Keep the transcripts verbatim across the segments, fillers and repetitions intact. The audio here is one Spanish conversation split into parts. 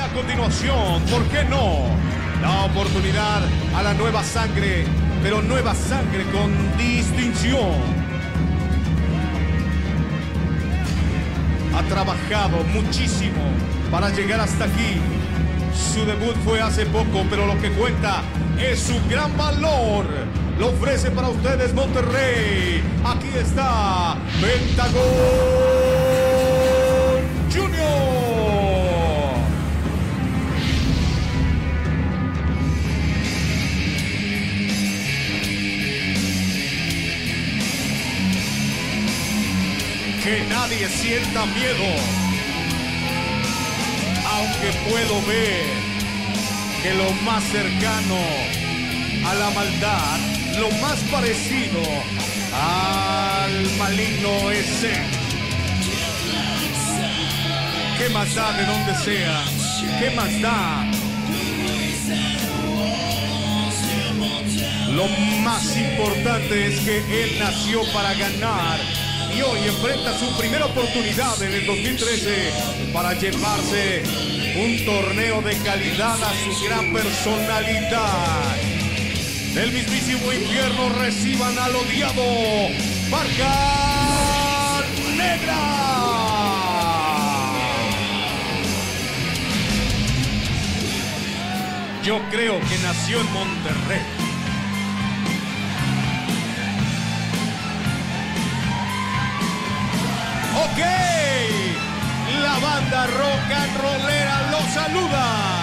a continuación, ¿por qué no? Da oportunidad a la nueva sangre, pero nueva sangre con distinción. Ha trabajado muchísimo para llegar hasta aquí. Su debut fue hace poco, pero lo que cuenta es su gran valor. Lo ofrece para ustedes Monterrey. Aquí está Pentagon Junior. Que nadie sienta miedo, aunque puedo ver que lo más cercano a la maldad, lo más parecido al maligno es él. ¿Qué más da de donde sea? ¿Qué más da? Lo más importante es que él nació para ganar. Y hoy enfrenta su primera oportunidad en el dos mil trece para llevarse un torneo de calidad a su gran personalidad. Del mismísimo infierno reciban al odiado Barca Negra. Yo creo que nació en Monterrey. Ok, la banda rock and rollera lo saluda.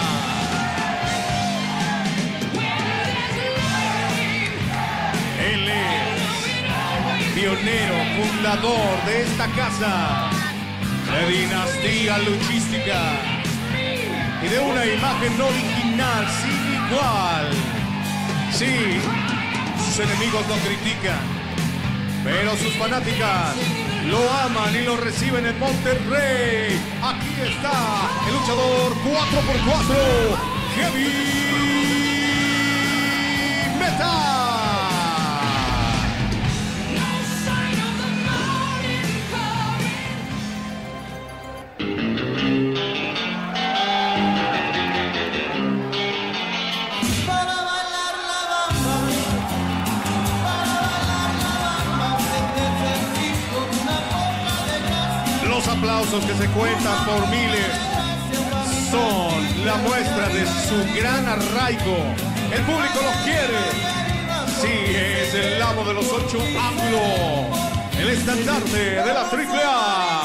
Él es pionero, fundador de esta casa, de dinastía luchística y de una imagen original sin igual. Sí, sus enemigos lo critican, pero sus fanáticas lo aman y lo reciben en Monterrey. Aquí está el luchador cuatro por cuatro, Heavy Metal. Los aplausos que se cuentan por miles son la muestra de su gran arraigo. El público los quiere. Sí, es el amo de los ocho ángulos, el estandarte de la triple A.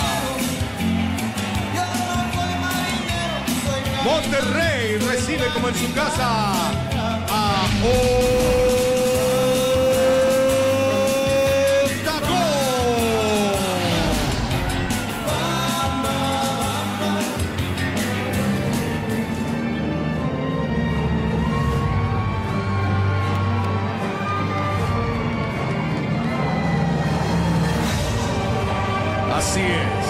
Monterrey recibe como en su casa a O. Así es.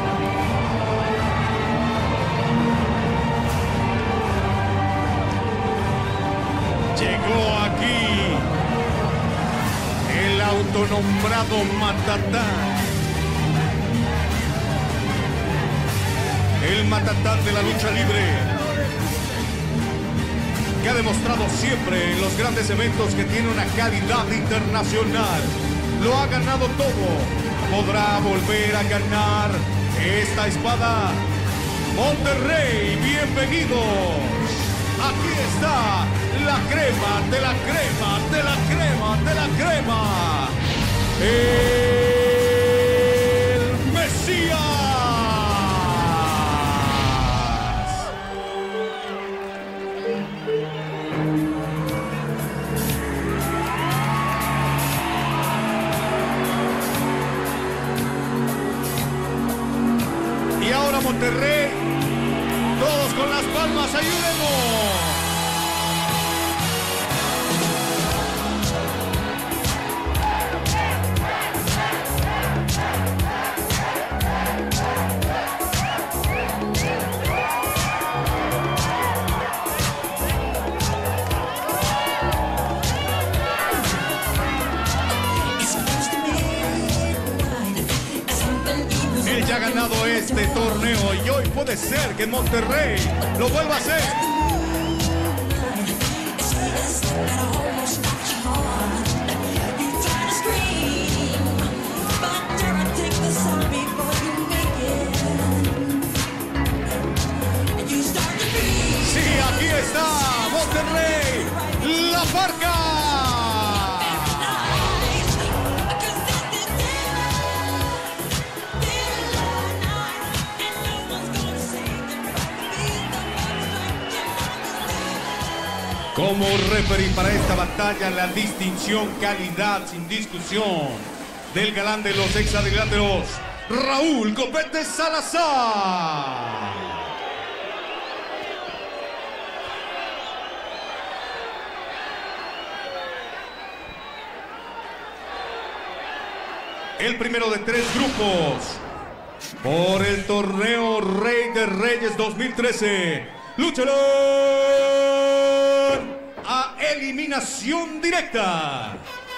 Llegó aquí el autonombrado Matatán. El Matatán de la lucha libre, que ha demostrado siempre en los grandes eventos que tiene una calidad internacional. Lo ha ganado todo. ¿Podrá volver a ganar esta espada? Monterrey, bienvenidos. Aquí está la crema de la crema, de la crema, de la crema. El Mesías. Y ahora Monterrey, todos con las palmas, ayúdenos. Él ya ha ganado este este torneo y hoy puede ser que Monterrey lo vuelva a hacer. Sí, aquí está Monterrey, La Parca. Como referee para esta batalla, la distinción, calidad sin discusión del galán de los hexadriláteros, Raúl Copete Salazar. El primero de tres grupos por el torneo Rey de Reyes dos mil trece. Lucharán a eliminación directa.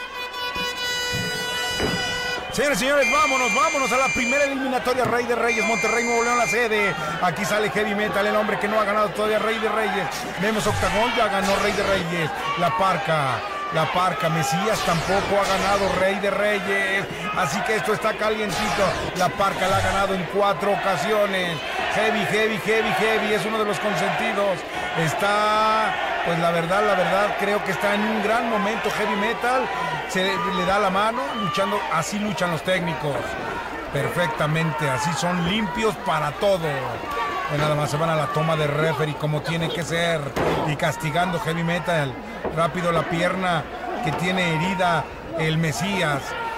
Señores y señores, vámonos, vámonos a la primera eliminatoria Rey de Reyes, Monterrey, Nuevo León, la sede. Aquí sale Heavy Metal, el hombre que no ha ganado todavía Rey de Reyes. Vemos Octagón, ya ganó Rey de Reyes. La Parca, La Parca, Mesías tampoco ha ganado Rey de Reyes. Así que esto está calientito. La Parca la ha ganado en cuatro ocasiones. Heavy, Heavy, Heavy, Heavy es uno de los consentidos. Está, pues la verdad, la verdad, creo que está en un gran momento Heavy Metal. Se le da la mano, luchando, así luchan los técnicos. Perfectamente, así son limpios para todo. Pues nada más se van a la toma de referee como tiene que ser. Y castigando Heavy Metal. Rápido la pierna que tiene herida el Mesías.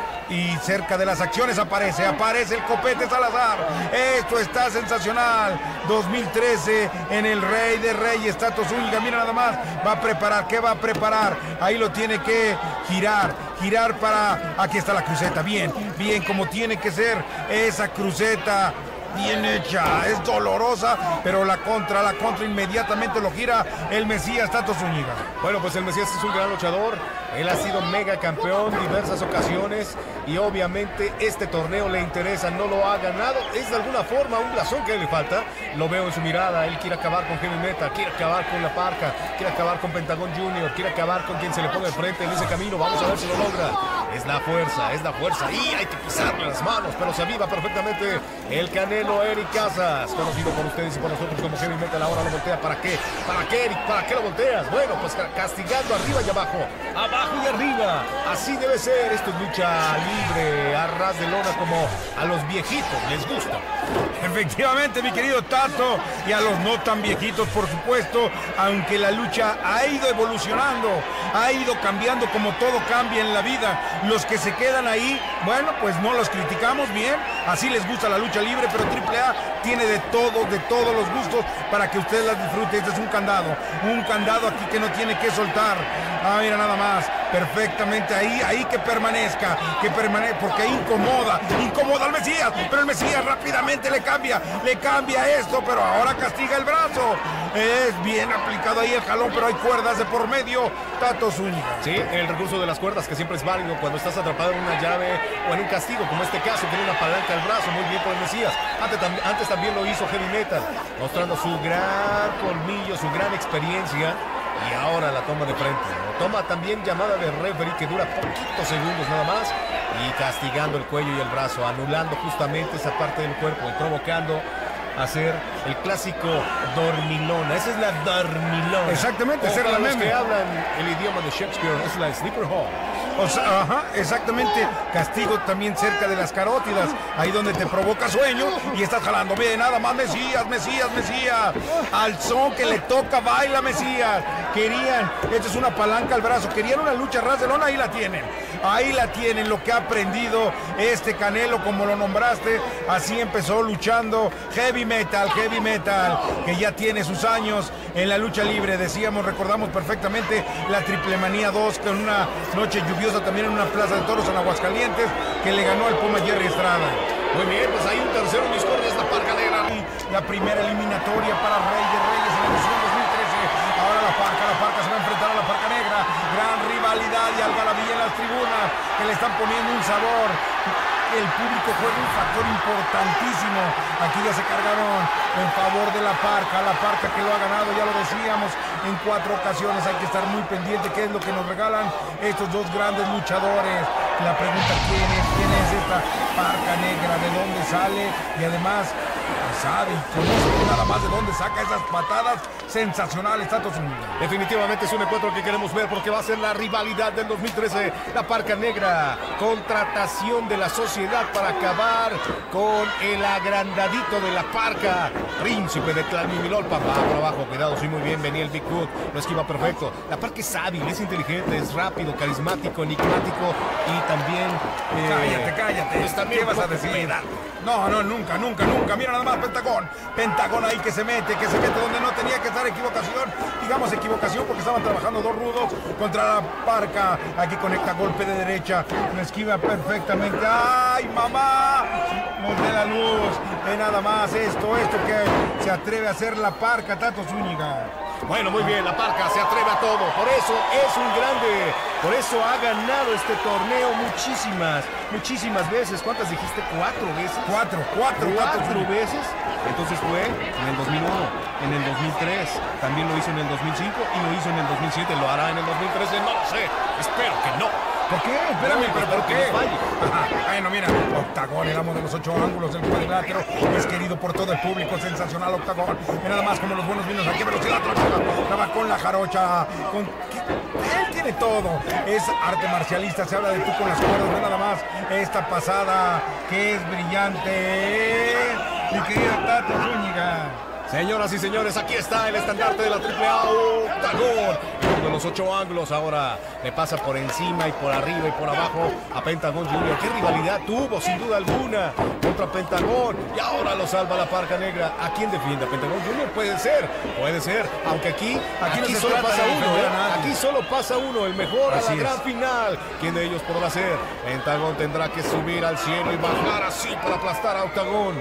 Y cerca de las acciones aparece, aparece el Copete Salazar. Esto está sensacional. dos mil trece en el Rey de Reyes, Tato Zúñiga. Mira nada más, va a preparar, ¿qué va a preparar? Ahí lo tiene que girar, girar para... Aquí está la cruceta, bien, bien, como tiene que ser esa cruceta. Bien hecha, es dolorosa, pero la contra, la contra inmediatamente lo gira el Mesías Tato Zúñiga. Bueno, pues el Mesías es un gran luchador, él ha sido mega campeón diversas ocasiones y obviamente este torneo le interesa, no lo ha ganado, es de alguna forma un blasón que le falta, lo veo en su mirada, él quiere acabar con Heavy Metal, quiere acabar con La Parca, quiere acabar con Pentagón Junior, quiere acabar con quien se le ponga enfrente en ese camino, vamos a ver si lo logra. Es la fuerza, es la fuerza y hay que pisarle las manos, pero se aviva perfectamente el Canelo Eric Casas, conocido por ustedes y por nosotros como Heavy Metal. Ahora lo voltea, ¿para qué? ¿Para qué, Eric? ¿Para qué lo volteas? Bueno, pues castigando arriba y abajo, abajo y arriba, así debe ser. Esto es lucha libre, a ras de lona, como a los viejitos les gusta. Efectivamente, mi querido Tato, y a los no tan viejitos, por supuesto, aunque la lucha ha ido evolucionando, ha ido cambiando como todo cambia en la vida. Los que se quedan ahí, bueno, pues no los criticamos, bien, así les gusta la lucha libre, pero Triple A tiene de todos, de todos los gustos para que usted las disfrute. Este es un candado, un candado aquí que no tiene que soltar. Ah, mira nada más, perfectamente ahí, ahí que permanezca, que permanezca, porque incomoda, incomoda al Mesías, pero el Mesías rápidamente le cambia, le cambia esto, pero ahora castiga el brazo. Es bien aplicado ahí el jalón, pero hay cuerdas de por medio. Tato Zúñiga. Sí, el recurso de las cuerdas que siempre es válido cuando estás atrapado en una llave o en un castigo, como este caso, tiene una palanca al brazo, muy bien por el Mesías. Antes, antes también lo hizo Heavy Metal, mostrando su gran colmillo, su gran experiencia. Y ahora la toma de frente. Toma también llamada de referee que dura poquitos segundos nada más. Y castigando el cuello y el brazo, anulando justamente esa parte del cuerpo y provocando hacer el clásico dormilona. Esa es la dormilona. Exactamente, esa es la los que hablan el idioma de Shakespeare, es la sleeper hold. O sea, ajá, exactamente. Castigo también cerca de las carótidas, ahí donde te provoca sueño y estás jalando. Bien, nada más Mesías, Mesías, Mesías. Al son que le toca, baila Mesías. Querían, esto es una palanca al brazo, querían una lucha ras de lona, ahí la tienen. Ahí la tienen, lo que ha aprendido este Canelo, como lo nombraste. Así empezó luchando Heavy Metal, Heavy Metal, que ya tiene sus años en la lucha libre. Decíamos, recordamos perfectamente la Triple Manía dos, con una noche lluviosa también en una plaza de toros en Aguascalientes, que le ganó al Puma Jerry Estrada. Muy bien, pues hay un tercero en discordia, es la Parca Negra. La primera eliminatoria para Rey de Reyes en la edición dos mil trece. Ahora la Parca, la Parca se va a enfrentar a la Parca Negra. Gran rivalidad y algarabía en las tribunas, que le están poniendo un sabor. el público juega un factor importantísimo. Aquí ya se cargaron en favor de la Parca, la Parca que lo ha ganado, ya lo decíamos, en cuatro ocasiones. Hay que estar muy pendiente qué es lo que nos regalan estos dos grandes luchadores. La pregunta, ¿quién es? ¿Quién es esta Parca Negra? ¿De dónde sale? Y además, sabe y conoce nada más de dónde saca esas patadas sensacionales, Tato Zúñiga. Definitivamente es un encuentro que queremos ver porque va a ser la rivalidad del dos mil trece. La Parca Negra, contratación de la sociedad para acabar con el agrandadito de la Parca, príncipe de Clan Mimilolpa. Va por abajo, cuidado, sí, muy bien, venía el Big Hood, lo esquiva perfecto. La Parca es hábil, es inteligente, es rápido, carismático, enigmático y también... Eh, cállate, cállate. Pues también ¿Qué vas a decir? No, no, nunca, nunca, nunca. Mira nada más Pentagón. Pentagón ahí que se mete, que se mete donde no tenía que estar. Equivocación. Digamos equivocación porque estaban trabajando dos rudos contra la Parca. Aquí conecta golpe de derecha. Lo esquiva perfectamente. ¡Ay, mamá! Monte la luz. Ve nada más esto, esto que se atreve a hacer la Parca, Tato Zúñiga. Bueno, muy bien, la Parca se atreve a todo, por eso es un grande, por eso ha ganado este torneo muchísimas, muchísimas veces. ¿Cuántas dijiste? ¿Cuatro veces? Cuatro, cuatro, cuatro, cuatro veces. Entonces fue en el dos mil uno, en el dos mil tres, también lo hizo en el dos mil cinco y lo hizo en el dos mil siete. ¿Lo hará en el dos mil trece? No lo sé, espero que no. ¿Por qué? Espérame, no, pero ¿por que qué? No falle. Bueno, mira, Octagón, el amo de los ocho ángulos del cuadrilátero, es querido por todo el público, sensacional Octagón. Y nada más como los buenos vinos, aquí velocidad, traba con la jarocha, con... Él tiene todo, es arte marcialista, se habla de tú con las cuerdas, ve nada más esta pasada que es brillante, mi querida Tato Zúñiga. Señoras y señores, aquí está el estandarte de la triple A, Octagón. De los ocho ángulos ahora le pasa por encima y por arriba y por abajo a Pentagón junior ¿Qué rivalidad tuvo, sin duda alguna, contra Pentagón? Y ahora lo salva la Parca Negra. ¿A quién defiende? ¿A Pentagón junior? Puede ser, puede ser. Aunque aquí, aquí, aquí no solo pasa uno, ¿eh? Aquí solo pasa uno, el mejor así a la gran es. final. ¿Quién de ellos podrá ser? Pentagón tendrá que subir al cielo y bajar así para aplastar a Octagón.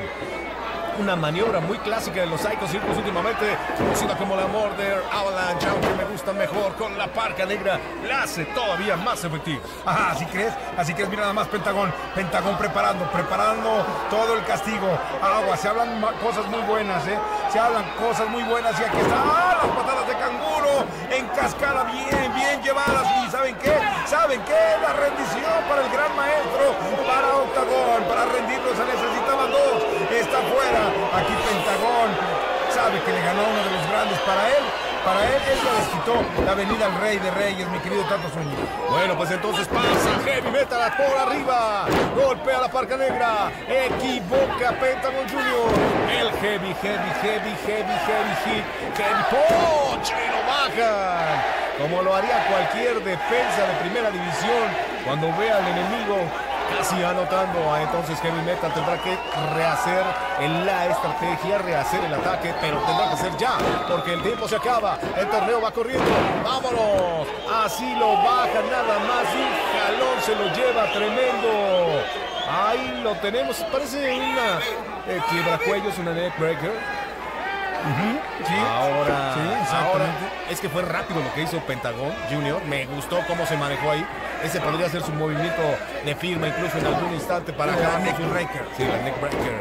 Una maniobra muy clásica de los Psycho Circus últimamente, conocida como la Murder Avalanche, aunque me gusta mejor con la Parca Negra, la hace todavía más efectiva. Ajá, ¿así crees? Así crees, mira nada más Pentagón, Pentagón preparando, preparando todo el castigo. Agua, se hablan cosas muy buenas, ¿eh? Se hablan cosas muy buenas y aquí está, ¡ah! Las patadas de canguro en cascada, bien, bien llevadas. ¿Y saben qué? ¿Saben qué? La rendición para el gran maestro, para Octagón, para rendirlo se necesitaban dos, está fuera. Aquí Pentagón sabe que le ganó a uno de los grandes. Para él, para él, él le quitó la avenida al Rey de Reyes, mi querido Tato Zúñiga. Bueno, pues entonces pasa Heavy Metal por arriba, golpea a la Parca Negra, equivoca a Pentagón junior El Heavy, Heavy, Heavy, Heavy, Heavy Hit, Heavy Punch, y lo bajan, como lo haría cualquier defensa de primera división cuando vea al enemigo casi anotando. Entonces Heavy Metal tendrá que rehacer la estrategia, rehacer el ataque, pero tendrá que ser ya, porque el tiempo se acaba, el torneo va corriendo. ¡Vámonos! Así lo baja nada más, un jalón se lo lleva tremendo. Ahí lo tenemos, parece una eh, quiebracuellos, una neckbreaker. Uh-huh. Sí, ahora, sí, ahora es que fue rápido lo que hizo Pentagón junior Me gustó cómo se manejó ahí. Ese podría ser su movimiento de firma incluso en algún instante para la neckbreaker. Sí, la neckbreaker.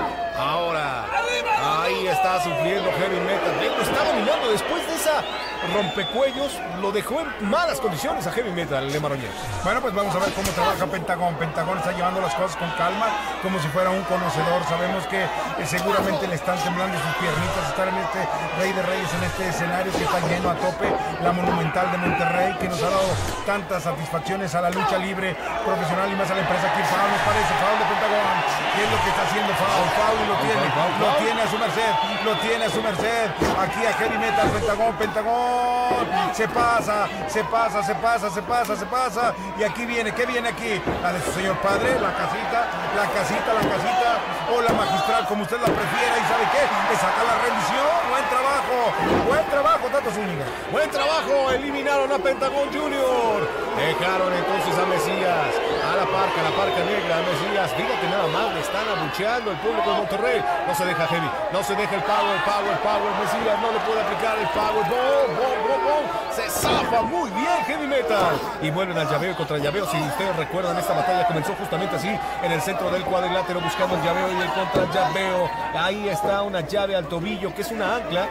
Ahora, ahí está sufriendo Heavy Metal. Lo está dominando después de esa rompecuellos. Lo dejó en malas condiciones a Heavy Metal, Le Maronier. Bueno, pues vamos a ver cómo trabaja Pentagón. Pentagón está llevando las cosas con calma, como si fuera un conocedor. Sabemos que eh, seguramente le están temblando sus piernitas estar en este Rey de Reyes, en este escenario que está lleno a tope, la Monumental de Monterrey, que nos ha dado tantas satisfacciones a la lucha libre profesional y más a la empresa. Aquí foul, nos parece, foul de Pentagón. ¿Qué es lo que está haciendo? Foul, foul, y lo tiene, lo tiene a su merced, lo tiene a su merced. Aquí a Heavy Metal, Pentagón, Pentagón, se pasa, se pasa, se pasa, se pasa, se pasa. Y aquí viene, ¿qué viene aquí? La de su señor padre, la casita, la casita, la casita, o la magistral, como usted la prefiera. ¿Y sabe qué? Le saca la rendición. Buen trabajo, buen trabajo, Tato Zúñiga. Buen trabajo, eliminaron a Pentagón Junior. Dejaron entonces a Mesías, a la Parca, la Parca Negra, a Mesías. Fíjate nada más, le están abucheando el público de Monterrey. No se deja Heavy, no se deja el power, power, power. Mesías no le puede aplicar el power. Bom, bom, bom, bom. Se zafa muy bien Heavy Metal. Y vuelven al llaveo contra llaveo. Si ustedes recuerdan, esta batalla comenzó justamente así, en el centro del cuadrilátero, buscando el llaveo y el contra llaveo. Ahí está una llave al tobillo, que es una ancla.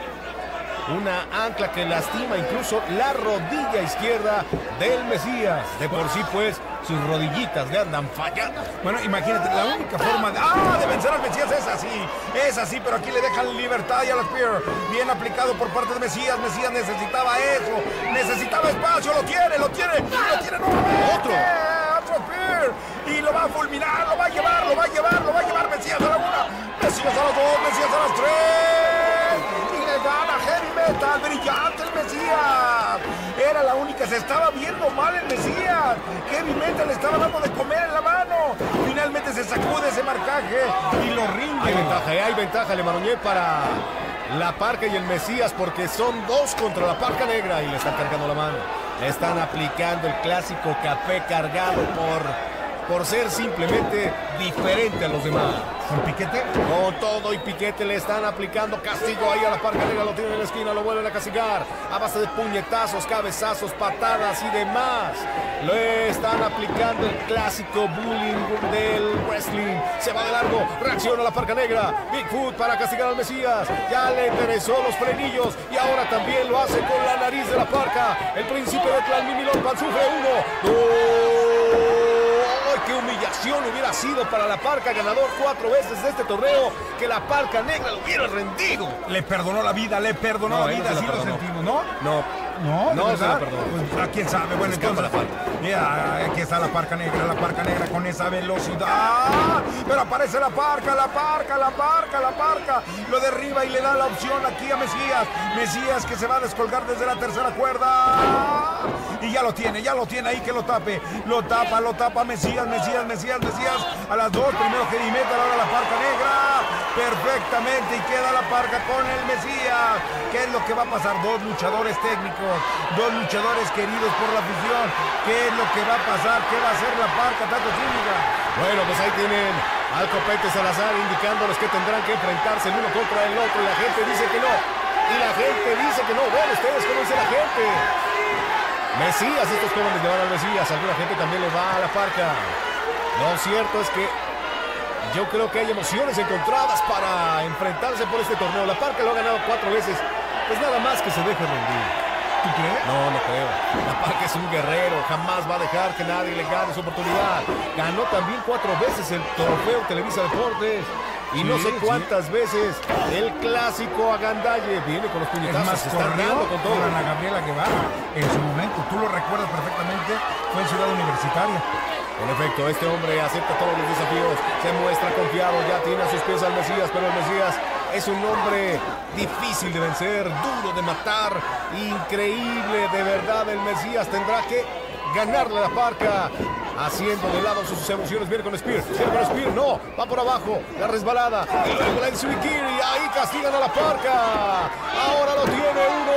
Una ancla que lastima incluso la rodilla izquierda del Mesías. De por sí, pues, sus rodillitas le andan fallando. Bueno, imagínate, la única forma de, ¡ah! de vencer al Mesías es así. Es así, pero aquí le dejan libertad y a la Spear. Bien aplicado por parte de Mesías. Mesías necesitaba eso. Necesitaba espacio. Lo tiene, lo tiene. Lo tiene nuevamente. Otro. Otro Spear. Y lo va a fulminar. Lo va a llevar, lo va a llevar, lo va a llevar Mesías a la una. Mesías a las dos. Mesías a las tres. Y le gana Heavy Metal. Brillante el Mesías. Era la única. Se estaba viendo mal el Mesías. Heavy Metal le estaba dando de comer en la mano. Finalmente se sacude ese marcaje y lo rinde. Hay ventaja, ¿eh? Hay ventaja, Le Marronier, para la Parca y el Mesías, porque son dos contra la Parca Negra y le están cargando la mano. Le están aplicando el clásico café cargado por, por ser simplemente diferente a los demás. ¿Con piquete? Con todo y piquete le están aplicando castigo ahí a la Parca Negra. Lo tiene en la esquina, lo vuelven a castigar a base de puñetazos, cabezazos, patadas y demás. Le están aplicando el clásico bullying del wrestling. Se va de largo, reacciona la Parca Negra. Bigfoot para castigar al Mesías. Ya le interesó los frenillos y ahora también lo hace con la nariz de la Parca. El príncipe de Tlalmimilolpan sufre uno, dos. ¡Qué humillación hubiera sido para la Parca, ganador cuatro veces de este torneo, que la Parca Negra lo hubiera rendido! Le perdonó la vida, le perdonó No, la él no vida, se la sí lo perdonó. sentimos, ¿no? No. No, No ¿de se la verdad? perdonó. Pues, ¿a quién sabe? Bueno, Escapa entonces, la Parca. mira, aquí está la Parca Negra, la Parca Negra con esa velocidad. Pero aparece la Parca, la Parca, la Parca, la Parca. Lo derriba y le da la opción aquí a Mesías. Mesías que se va a descolgar desde la tercera cuerda. Y ya lo tiene, ya lo tiene ahí, que lo tape. Lo tapa, lo tapa Mesías, Mesías, Mesías, Mesías. A las dos, primero Heavy Metal, ahora la Parca Negra. Perfectamente, y queda la Parca con el Mesías. ¿Qué es lo que va a pasar? Dos luchadores técnicos, dos luchadores queridos por la afición. ¿Qué es lo que va a pasar? ¿Qué va a hacer la Parca, Tato Zúñiga? Bueno, pues ahí tienen al Copete Salazar indicándoles que tendrán que enfrentarse el uno contra el otro, y la gente dice que no. Y la gente dice que no. Bueno, ustedes, ¿cómo dice la gente? Mesías, estos jóvenes le van al Mesías. Alguna gente también le va a la Parca. Lo cierto es que yo creo que hay emociones encontradas para enfrentarse por este torneo. La Parca lo ha ganado cuatro veces. Pues nada más que se deje rendir. ¿Tú crees? No, no creo. La Parca es un guerrero. Jamás va a dejar que nadie le gane su oportunidad. Ganó también cuatro veces el trofeo Televisa Deportes. Y Sí, no sé sí. cuántas veces el clásico Agandalle viene con los Es puñetazos. más, Se está corrió dando con todo. con Ana Gabriela Guevara en su momento. Tú lo recuerdas perfectamente. Fue en Ciudad Universitaria. En efecto, este hombre acepta todos los desafíos, se muestra confiado, ya tiene a sus pies al Mesías, pero el Mesías es un hombre difícil de vencer, duro de matar, increíble, de verdad. El Mesías tendrá que ganarle a la Parca, haciendo de lado sus emociones. Viene con Spear, viene con Spear, no, va por abajo, la resbalada, y luego la Enzubikiri, ahí castigan a la Parca. Ahora lo tiene uno,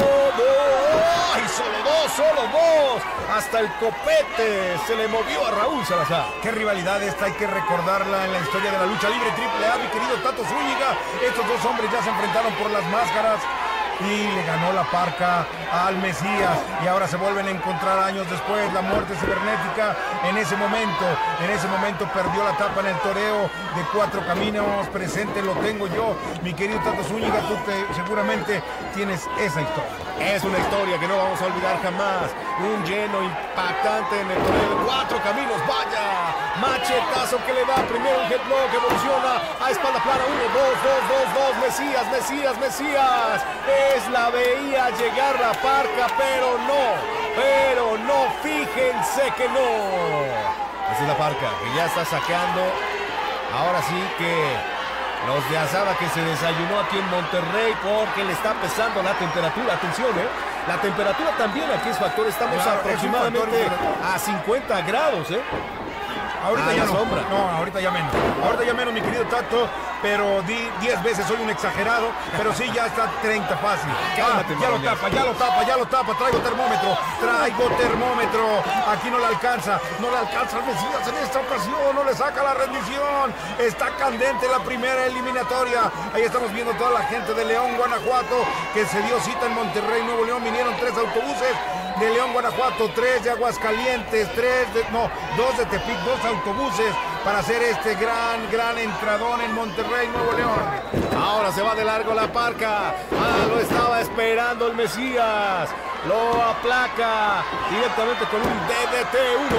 dos, ¡ay, solo dos, solo dos! Hasta el Copete se le movió a Raúl Salazar. Qué rivalidad esta, hay que recordarla en la historia de la lucha libre triple A, mi querido Tato Zúñiga. Estos dos hombres ya se enfrentaron por las máscaras y le ganó la Parca al Mesías, y ahora se vuelven a encontrar años después. La muerte cibernética en ese momento, en ese momento perdió la tapa en el toreo de Cuatro Caminos. Presente lo tengo yo, mi querido Tato Zúñiga. Tú te, seguramente tienes esa historia. Es una historia que no vamos a olvidar jamás. Un lleno impactante en el torneo de Cuatro Caminos. Vaya machetazo que le da. Primero un headlock, evoluciona a espalda plana. Uno, dos, dos, dos, dos. Mesías, Mesías, Mesías. Es la veía llegar la Parca, pero no. Pero no, fíjense que no. Esa es la Parca, que ya está sacando. Ahora sí que los de Azada, que se desayunó aquí en Monterrey, porque le está pesando la temperatura. Atención, ¿eh? La temperatura también aquí es factor. Estamos Claro, aproximadamente es un factor. a cincuenta grados, ¿eh? Ahorita Ah, ya la no. sombra. No, ahorita ya menos. Ahorita ya menos, mi querido Tato. Pero di diez veces soy un exagerado. Pero sí, ya está treinta fácil. Cálmate, Ah, ya lo Maroñas. tapa, ya lo tapa, ya lo tapa. Traigo termómetro. Traigo termómetro. Aquí no le alcanza. No le alcanza al Mesías en esta ocasión. No le saca la rendición. Está candente la primera eliminatoria. Ahí estamos viendo toda la gente de León, Guanajuato, que se dio cita en Monterrey, Nuevo León. Vinieron tres autobuses de León, Guanajuato, tres de Aguascalientes, tres de, no, dos de Tepic, dos autobuses para hacer este gran, gran entradón en Monterrey, Nuevo León. Ahora se va de largo la Parca. Ah, lo estaba esperando el Mesías. Lo aplaca directamente con un D D T. Uno,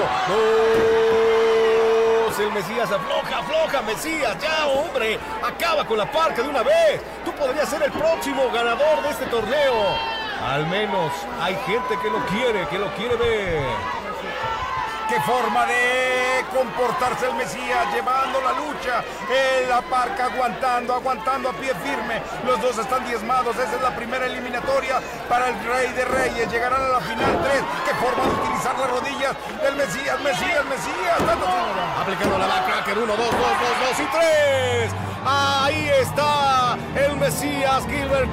dos. El Mesías afloja, afloja. Mesías, ya, hombre. Acaba con la Parca de una vez. Tú podrías ser el próximo ganador de este torneo. Al menos hay gente que lo quiere, que lo quiere ver. Qué forma de comportarse el Mesías, llevando la lucha. En la Parca aguantando, aguantando a pie firme. Los dos están diezmados. Esa es la primera eliminatoria para el Rey de Reyes. Llegarán a la final tres. Qué forma de utilizar las rodillas del Mesías, Mesías, Mesías. Aplicando la backcracker. Uno, dos, dos, dos, dos y tres. Ahí está el Mesías Gilbert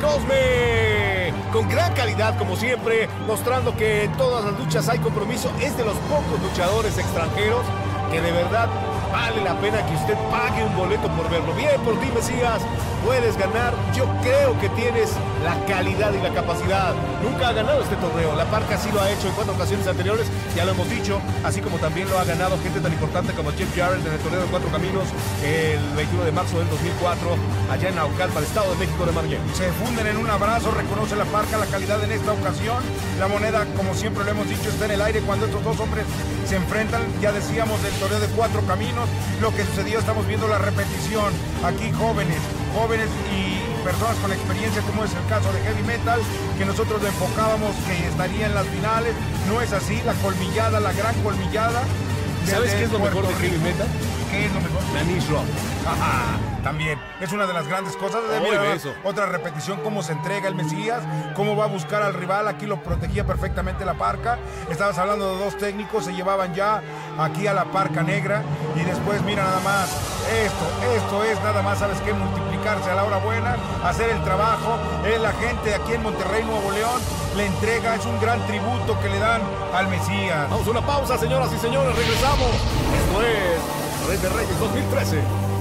Cosme. Con gran calidad, como siempre, mostrando que en todas las luchas hay compromiso. Es de los pocos luchadores extranjeros que de verdad vale la pena que usted pague un boleto por verlo. Bien por ti, Mesías. Puedes ganar. Yo creo que tienes la calidad y la capacidad. Nunca ha ganado este torneo. La Parca sí lo ha hecho en cuatro ocasiones anteriores. Ya lo hemos dicho. Así como también lo ha ganado gente tan importante como Jeff Jarrett en el torneo de Cuatro Caminos el veintiuno de marzo del dos mil cuatro allá en Naucalpan, Estado de México de Marlene. Se funden en un abrazo, reconoce la Parca la calidad en esta ocasión. La moneda, como siempre lo hemos dicho, está en el aire cuando estos dos hombres se enfrentan. Ya decíamos del torneo de Cuatro Caminos, lo que sucedió, estamos viendo la repetición. Aquí jóvenes, jóvenes y personas con experiencia, como es el caso de Heavy Metal, que nosotros le enfocábamos que estaría en las finales. No es así, la colmillada, la gran colmillada. ¿Sabes qué es lo mejor de Heavy Metal? ¿Qué es lo mejor? La Niche Rock. Ajá, también es una de las grandes cosas. De, Oye, mira, eso. otra repetición, cómo se entrega el Mesías, cómo va a buscar al rival. Aquí lo protegía perfectamente la Parca. Estabas hablando de dos técnicos, se llevaban ya aquí a la Parca Negra. Y después, mira nada más, esto, esto es nada más, ¿sabes qué? Multiplicarse a la hora buena, hacer el trabajo. Es la gente aquí en Monterrey, Nuevo León, le entrega, es un gran tributo que le dan al Mesías. Vamos a una pausa, señoras y señores, regresamos. Esto es Rey de Reyes dos mil trece.